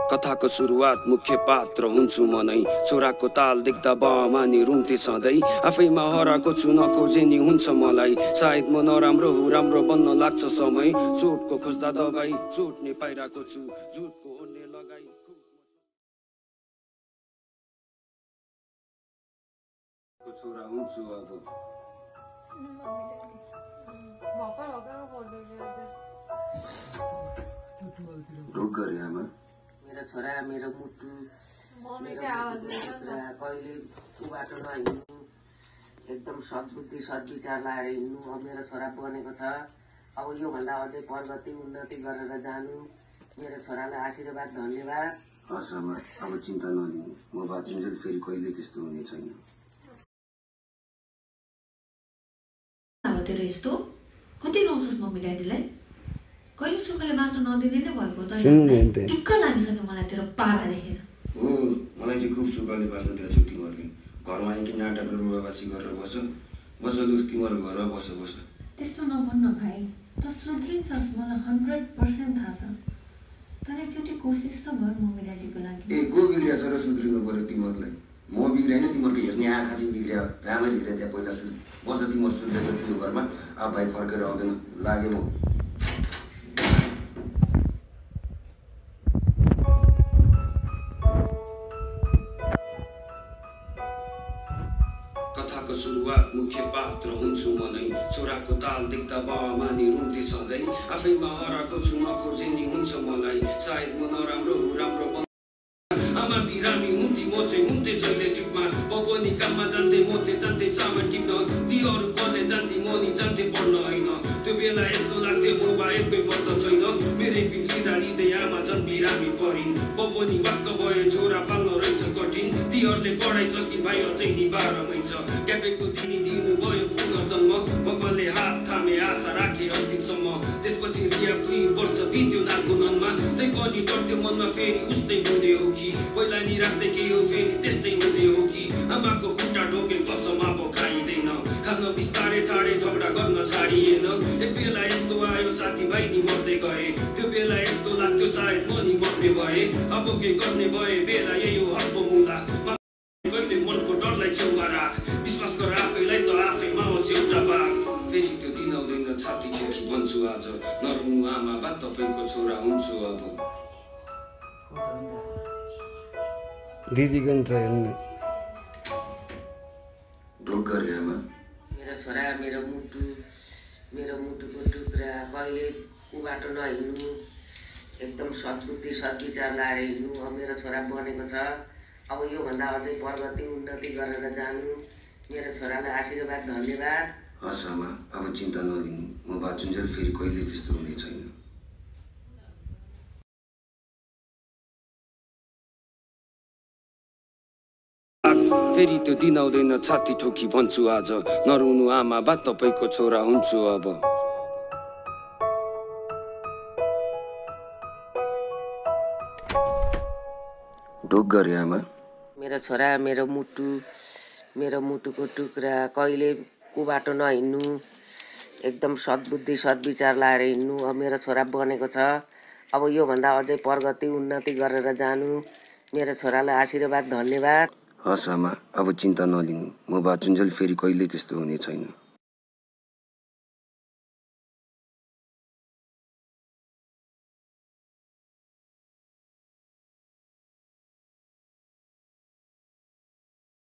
कथाको सुरुवात मुख्य पात्र हुन्छु म नै। छोराको ताल देख्दा बामा नि रुन्थे सधैँ। आफैमा हराएको छु नखोजे नि हुन्छ मलाई। सायद म नराम्रो हो राम्रो बन्न लाग्छ समय। चोटको खोज्दा दबाई चोट नि पाइरहेको छु। झुटको ओर्ने लगाई छोरा हुन्छु अब। ढोक गरे आमा। मेरो छोरा मेरो मुटु कहिले उबाट नहिँड्नु, एकदम सद्बुद्धि सद्विचार लाएर हिँड्नु। अब मेरो छोरा बनेको छ। अब योभन्दा अझै प्रगति उन्नति गरेर जानु। मेरो छोरालाई आशीर्वाद धन्यवाद। हस् आमा, अब चिन्ता नलिनु। म बाँचिन्जेल फेरि कहिले त्यस्तो हुने छैन। अब तेरो यस्तो कति गाउँछस् मम्मी ड्याडीलाई? कहिले सुखले बाँच्न नदिने नै भएको त ढुक्क लागिसक्यो मलाई तेरो पारा देखेर। हो, मलाई चाहिँ खुब सुखले बाँच्न दिएको छु तिमीहरूले। घरमा आइकन नाटक र रुवाबासी गरेर बस लु तिमीहरू घरमा बस। त्यस्तो नभन्न भाइ, त सुध्रिन्छस् मलाई 100% थाहा छ। तर एकचोटि कोसिस त गर मम्मी ड्याडीको लागि। को बिग्रिया छ र सुध्रिनु पर्यो तिमीहरूलाई? म बिग्रिएन, तिमीहरूको हेर्ने आँखा चाहिँ बिग्रियो। राम्ररी हेरेर त्यहाँ पहिला बस तिमीहरू सुध्रेर त्यो घरमा। अब भाइ फर्केर आउँदैन लागे म। कथाको सुरुवात मुख्य पात्र हुन्छु म नै। छोराको ताल देख्दा बामा नि रुन्थे सधैँ। आफैमा हराएको छु नखोजे नि हुन्छ मलाई। सायद म नराम्रो हो राम्रो आमा बिरामी हुन्थे म चाहिँ हुन्थे जहिले टिपमा। बबनी काममा जान्थे म चाहिँ जान्थे सामान टिप्न। दिहरू कलेज जान्थे म नि जान्थे पढ्न होइन। त्यो बेला यस्तो लाग्थ्यो म बाहेकै पर्द छैन। मेरै बिग्रिँदा लिँदै आमा झन् बिरामी परिन्। बबनी वाक्क भए छोरा पाल्न रहेछ कठिन। दिहरूले पढाइसकिन् भाइ अझै नि 12 मै छ। क्यापेको दिनु भयो पुनर्जन्म। भगवानले हात थामे आशा राखे अन्तिमसम्म। त्यसपछि रिया 2 वर्ष बित्यो नाको ननमा। तै पनि पर्थ्यो मनमा फेरि उस्तै हुने हो कि? पहिला नि राख्दै के हो फेरि त्यस्तै हुने हो कि? आमाको खुट्टा ढोके कसम अब खाइँदैन। खान बिस्तारै छाडे झगडा गर्न छाडिएन। एक बेला यस्तो आयो साथीभाइ नि मर्दै गए। त्यो बेला यस्तो लाग्थ्यो सायद म नि मर्ने भए। अब के गर्ने भए बेला यही हो हप्पो मुला। कहिले मनको डरलाई छेउमा राख। विश्वास गर आफैलाई त आफैमा होस् एउटा बाघ। फेरि त्यो दिन आउँदैन छाती ठोकी भन्छु आज। नरुनु आमा बा तपाईँको छोरा हुन्छु अब। दिदीको नि छ हेर्नु। ढोक गरे आमा। मेरो छोरा मेरो मुटुको टुक्रा कहिले उबाट नहिँड्नु, एकदम सद्बुद्धि सद्विचार लाएर हिँड्नु। अब मेरो छोरा बनेको छ। अब योभन्दा अझै प्रगति उन्नति गरेर जानु। मेरो छोरालाई आशीर्वाद धन्यवाद। हस् आमा, अब चिन्ता नलिनु। म बाँचुन्जेल फेरि कहिले त्यस्तो हुने छैन। फेरि त्यो दिन आउँदैन छाती ठोकी भन्छु आज। नरुनु आमा बा तपाईँको छोरा हुन्छु अब। ढोक गरे आमा। मेरो छोरा मेरो मुटुको टुक्रा कहिले कुबाटो नहिँड्नु, एकदम सद्बुद्धि सद्विचार लाएर हिँड्नु। अब मेरो छोरा बनेको छ। अब योभन्दा अझै प्रगति उन्नति गरेर जानु। मेरो छोरालाई आशीर्वाद धन्यवाद। हस् आमा, अब चिन्ता नलिनु। म बाँचुन्जेल फेरि कहिले त्यस्तो हुने छैन।